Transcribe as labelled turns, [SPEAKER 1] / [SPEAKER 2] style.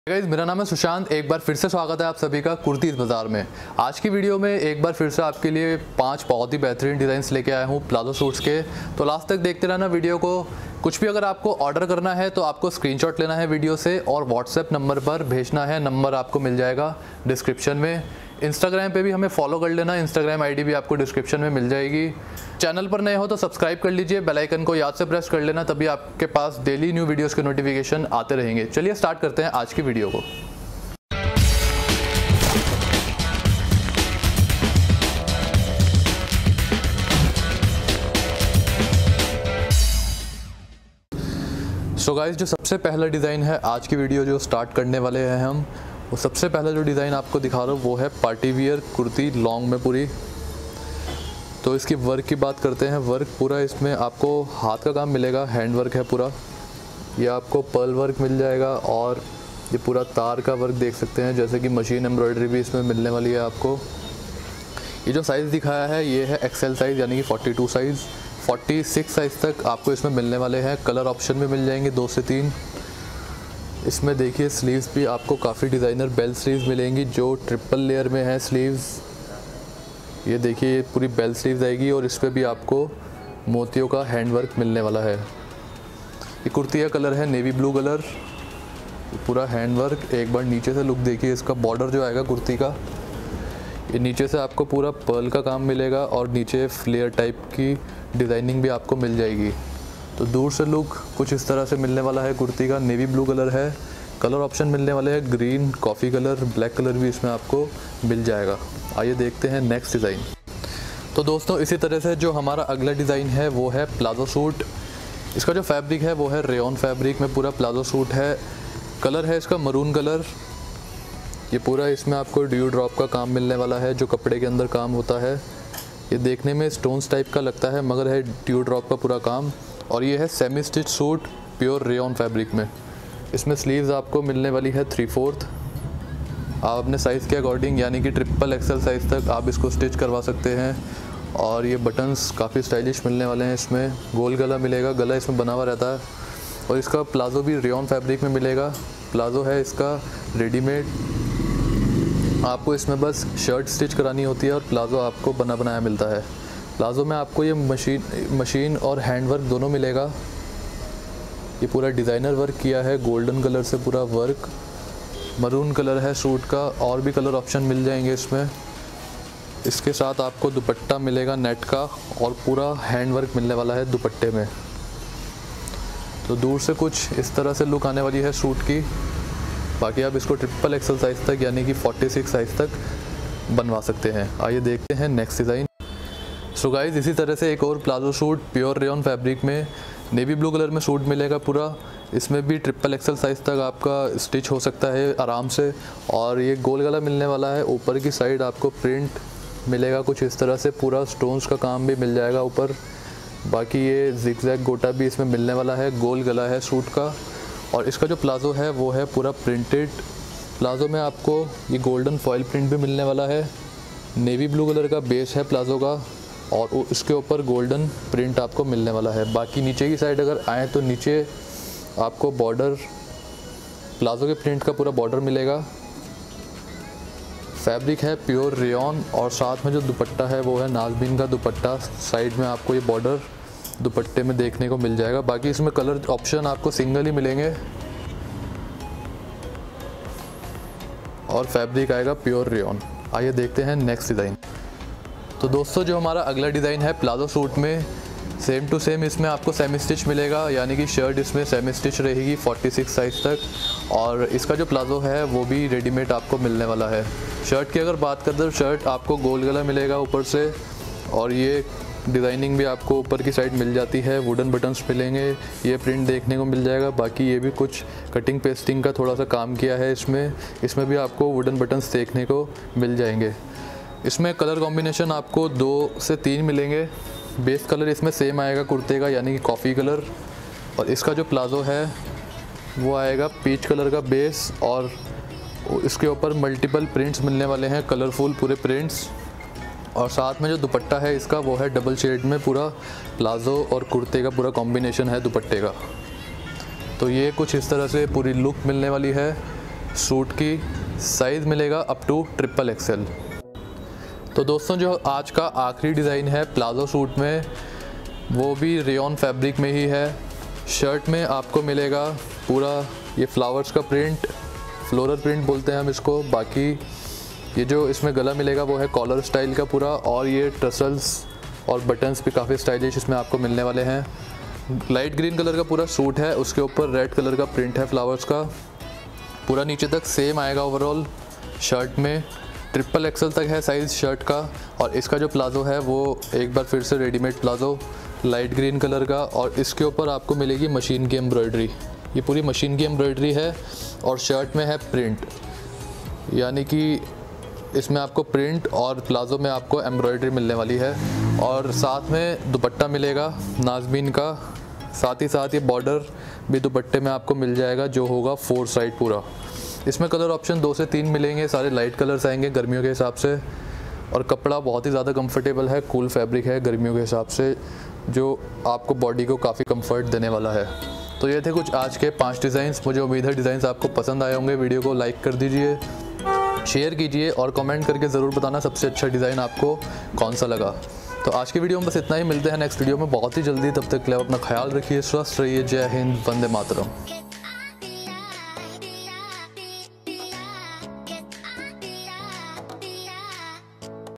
[SPEAKER 1] Guys, मेरा नाम है सुशांत। एक बार फिर से स्वागत है आप सभी का कुर्तीज़ बाज़ार में। आज की वीडियो में एक बार फिर से आपके लिए 5 बहुत ही बेहतरीन डिज़ाइंस लेके आया हूँ प्लाजो सूट्स के। तो लास्ट तक देखते रहना वीडियो को। कुछ भी अगर आपको ऑर्डर करना है तो आपको स्क्रीनशॉट लेना है वीडियो से और व्हाट्सएप नंबर पर भेजना है। नंबर आपको मिल जाएगा डिस्क्रिप्शन में। इंस्टाग्राम पे भी हमें फॉलो कर लेना, इंस्टाग्राम आईडी भी आपको डिस्क्रिप्शन में मिल जाएगी। चैनल पर नए हो तो सब्सक्राइब कर लीजिए, बेल आइकन को याद से प्रेस कर लेना, तभी आपके पास डेली न्यू वीडियोस के नोटिफिकेशन आते रहेंगे। चलिए स्टार्ट करते हैं आज की वीडियो को। सो गाइस, जो सबसे पहला डिज़ाइन है आज की वीडियो जो स्टार्ट करने वाले हैं हम, वो सबसे पहला जो डिज़ाइन आपको दिखा रहा हूँ वो है पार्टी वियर कुर्ती लॉन्ग में पूरी। तो इसकी वर्क की बात करते हैं। वर्क पूरा इसमें आपको हाथ का काम मिलेगा, हैंड वर्क है पूरा। ये आपको पर्ल वर्क मिल जाएगा और ये पूरा तार का वर्क देख सकते हैं, जैसे कि मशीन एम्ब्रॉयडरी भी इसमें मिलने वाली है आपको। ये जो साइज़ दिखाया है ये है एक्सेल साइज़, यानी कि 42 साइज़। 46 साइज़ तक आपको इसमें मिलने वाले हैं। कलर ऑप्शन भी मिल जाएंगे 2 से 3। इसमें देखिए स्लीव्स भी आपको काफ़ी डिज़ाइनर बेल स्लीव्स मिलेंगी जो ट्रिपल लेयर में है स्लीव्स। ये देखिए ये पूरी बेल स्लीव्स आएगी और इस पर भी आपको मोतियों का हैंड वर्क मिलने वाला है। ये कुर्ती का कलर है नेवी ब्लू कलर। पूरा हैंड वर्क। एक बार नीचे से लुक देखिए इसका। बॉर्डर जो आएगा कुर्ती का, ये नीचे से आपको पूरा पर्ल का काम मिलेगा और नीचे फ्लेयर टाइप की डिज़ाइनिंग भी आपको मिल जाएगी। तो दूर से लुक कुछ इस तरह से मिलने वाला है कुर्ती का। नेवी ब्लू कलर है। कलर ऑप्शन मिलने वाले हैं green, coffee colour, black colour भी इसमें आपको मिल जाएगा। आइए देखते हैं नेक्स्ट डिज़ाइन। तो दोस्तों, इसी तरह से जो हमारा अगला डिज़ाइन है वो है प्लाजो सूट। इसका जो फैब्रिक है वो है रेयॉन फैब्रिक में पूरा प्लाजो सूट है। कलर है इसका मरून कलर। ये पूरा इसमें आपको ड्यू ड्रॉप का काम मिलने वाला है, जो कपड़े के अंदर काम होता है। ये देखने में स्टोन्स टाइप का लगता है मगर है ड्यू ड्रॉप का पूरा काम। और ये है semi stitch suit pure rayon fabric में। इसमें स्लीव्स आपको मिलने वाली है 3/4। आप अपने साइज़ के अकॉर्डिंग, यानी कि ट्रिपल एक्सेल साइज़ तक आप इसको स्टिच करवा सकते हैं। और ये बटन्स काफ़ी स्टाइलिश मिलने वाले हैं। इसमें गोल गला मिलेगा, गला इसमें बना हुआ रहता है। और इसका प्लाज़ो भी रेयॉन फैब्रिक में मिलेगा। प्लाज़ो है इसका रेडीमेड। आपको इसमें बस शर्ट स्टिच करानी होती है और प्लाज़ो आपको बना बनाया मिलता है। प्लाज़ो में आपको ये मशीन और हैंड वर्क दोनों मिलेगा। ये पूरा डिज़ाइनर वर्क किया है, गोल्डन कलर से पूरा वर्क। मरून कलर है सूट का, और भी कलर ऑप्शन मिल जाएंगे इसमें। इसके साथ आपको दुपट्टा मिलेगा नेट का और पूरा हैंड वर्क मिलने वाला है दुपट्टे में। तो दूर से कुछ इस तरह से लुक आने वाली है सूट की। बाकी आप इसको ट्रिपल एक्सेल साइज़ तक, यानी कि 46 साइज़ तक बनवा सकते हैं। आइए देखते हैं नेक्स्ट डिज़ाइन। सो गाइस, इसी तरह से एक और palazzo suit pure rayon fabric में नेवी ब्लू कलर में सूट मिलेगा पूरा। इसमें भी ट्रिपल एक्सेल साइज़ तक आपका स्टिच हो सकता है आराम से। और ये गोल गला मिलने वाला है। ऊपर की साइड आपको प्रिंट मिलेगा कुछ इस तरह से, पूरा स्टोन्स का काम भी मिल जाएगा ऊपर। बाकी ये जिगजैग गोटा भी इसमें मिलने वाला है। गोल गला है सूट का। और इसका जो प्लाज़ो है वो है पूरा प्रिंटेड। प्लाज़ो में आपको ये गोल्डन फॉयल प्रिंट भी मिलने वाला है। नेवी ब्लू कलर का बेस है प्लाज़ो का और इसके ऊपर गोल्डन प्रिंट आपको मिलने वाला है। बाकी नीचे की साइड अगर आए तो नीचे आपको बॉर्डर प्लाज़ो के प्रिंट का पूरा बॉर्डर मिलेगा। फैब्रिक है प्योर रेयॉन और साथ में जो दुपट्टा है वो है नाज़बीन का दुपट्टा। साइड में आपको ये बॉर्डर दुपट्टे में देखने को मिल जाएगा। बाकी इसमें कलर ऑप्शन आपको सिंगल ही मिलेंगे और फैब्रिक आएगा प्योर रेयॉन। आइए देखते हैं नेक्स्ट डिज़ाइन। तो दोस्तों, जो हमारा अगला डिज़ाइन है प्लाजो सूट में, सेम टू सेम इसमें आपको सेमी स्टिच मिलेगा, यानी कि शर्ट इसमें सेमी स्टिच रहेगी 46 साइज़ तक। और इसका जो प्लाजो है वो भी रेडीमेड आपको मिलने वाला है। शर्ट की अगर बात करें तो शर्ट आपको गोल गला मिलेगा ऊपर से, और ये डिज़ाइनिंग भी आपको ऊपर की साइड मिल जाती है। वुडन बटन्स मिलेंगे, ये प्रिंट देखने को मिल जाएगा। बाकी ये भी कुछ कटिंग पेस्टिंग का थोड़ा सा काम किया है इसमें भी आपको वुडन बटन्स देखने को मिल जाएंगे। इसमें कलर कॉम्बिनेशन आपको 2 से 3 मिलेंगे। बेस कलर इसमें सेम आएगा कुर्ते का, यानी कि कॉफ़ी कलर। और इसका जो प्लाज़ो है वो आएगा पीच कलर का बेस और इसके ऊपर मल्टीपल प्रिंट्स मिलने वाले हैं, कलरफुल पूरे प्रिंट्स। और साथ में जो दुपट्टा है इसका वो है डबल शेड में पूरा प्लाज़ो और कुर्ते का पूरा कॉम्बिनेशन है दुपट्टे का। तो ये कुछ इस तरह से पूरी लुक मिलने वाली है। सूट की साइज़ मिलेगा अप टू XXL। तो दोस्तों जो आज का आखिरी डिज़ाइन है प्लाज़ो सूट में, वो भी रेयॉन फैब्रिक में ही है। शर्ट में आपको मिलेगा पूरा ये फ्लावर्स का प्रिंट, फ्लोरल प्रिंट बोलते हैं हम इसको। बाकी ये जो इसमें गला मिलेगा वो है कॉलर स्टाइल का पूरा, और ये टसल्स और बटन्स भी काफ़ी स्टाइलिश इसमें आपको मिलने वाले हैं। लाइट ग्रीन कलर का पूरा सूट है, उसके ऊपर रेड कलर का प्रिंट है फ्लावर्स का। पूरा नीचे तक सेम आएगा ओवरऑल शर्ट में। XXL तक है साइज़ शर्ट का। और इसका जो प्लाज़ो है वो एक बार फिर से readymade palazzo light green colour का, और इसके ऊपर आपको मिलेगी मशीन की एम्ब्रॉयडरी। ये पूरी मशीन की एम्ब्रॉयडरी है और शर्ट में है प्रिंट, यानी कि इसमें आपको प्रिंट और प्लाज़ो में आपको एम्ब्रॉयडरी मिलने वाली है। और साथ में दुपट्टा मिलेगा नाज़मीन का, साथ ही साथ ये बॉर्डर भी दुपट्टे में आपको मिल जाएगा जो होगा 4 साइड पूरा। इसमें कलर ऑप्शन 2 से 3 मिलेंगे, सारे लाइट कलर्स आएंगे गर्मियों के हिसाब से। और कपड़ा बहुत ही ज़्यादा कंफर्टेबल है, कूल फैब्रिक है गर्मियों के हिसाब से, जो आपको बॉडी को काफ़ी कंफर्ट देने वाला है। तो ये थे कुछ आज के 5 डिज़ाइंस। मुझे उम्मीद है डिज़ाइंस आपको पसंद आए होंगे। वीडियो को लाइक कर दीजिए, शेयर कीजिए और कमेंट करके ज़रूर बताना सबसे अच्छा डिज़ाइन आपको कौन सा लगा। तो आज की वीडियो में बस इतना ही। मिलते हैं नेक्स्ट वीडियो में बहुत ही जल्दी। तब तक के लिए अपना ख्याल रखिए, स्वस्थ रहिए। जय हिंद, वंदे मातरम।